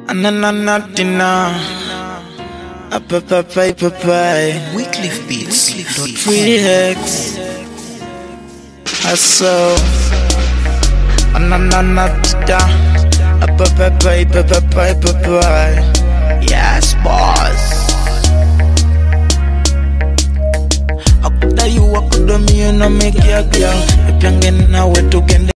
Anananatina. Papai. Wycliffe Beats. Free Hex. Aso. Anananatina. Papai. Yes, boss. Akuda you akuda me, you no make ya girl. If you're getting away to get